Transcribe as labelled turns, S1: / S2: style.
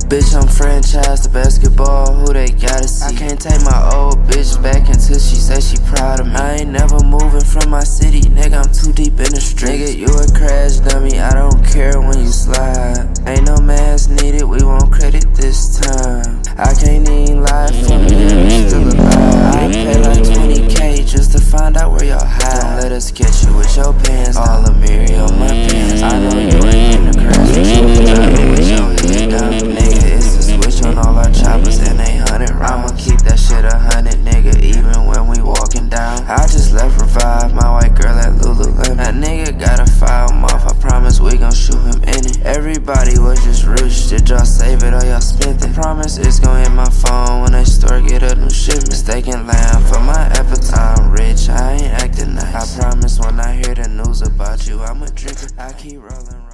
S1: Bitch, I'm franchised to basketball, who they gotta see. I can't take my old bitch back until she say she proud of me. I ain't never moving from my city, nigga, I'm too deep in the streets. Nigga, you a crash dummy, I don't care when you slide. Ain't no mask needed, we want credit this time. I can't even lie for me, that I'm still alive. I pay like 20K just to find out where y'all hide. Don't let us catch you with your pants, all the mirror on my pants. I know you ain't in the crash, but you driving with your head down. Nigga, it's a switch on all our choppers and they 100 rounds. I'ma keep that shit 100, nigga, even when we walking down. I just left Revive, my white girl at Lululemon. That nigga gotta file him off, I promise we gon' shoot him in it. Everybody was just rich, did y'all save it or y'all spent it? I promise it's gon' hit my phone when they store get a new shipment. Mistaken lamb for my appetite, I'm rich, I ain't acting nice. I promise when I hear the news about you, I'ma drink it. I keep rolling.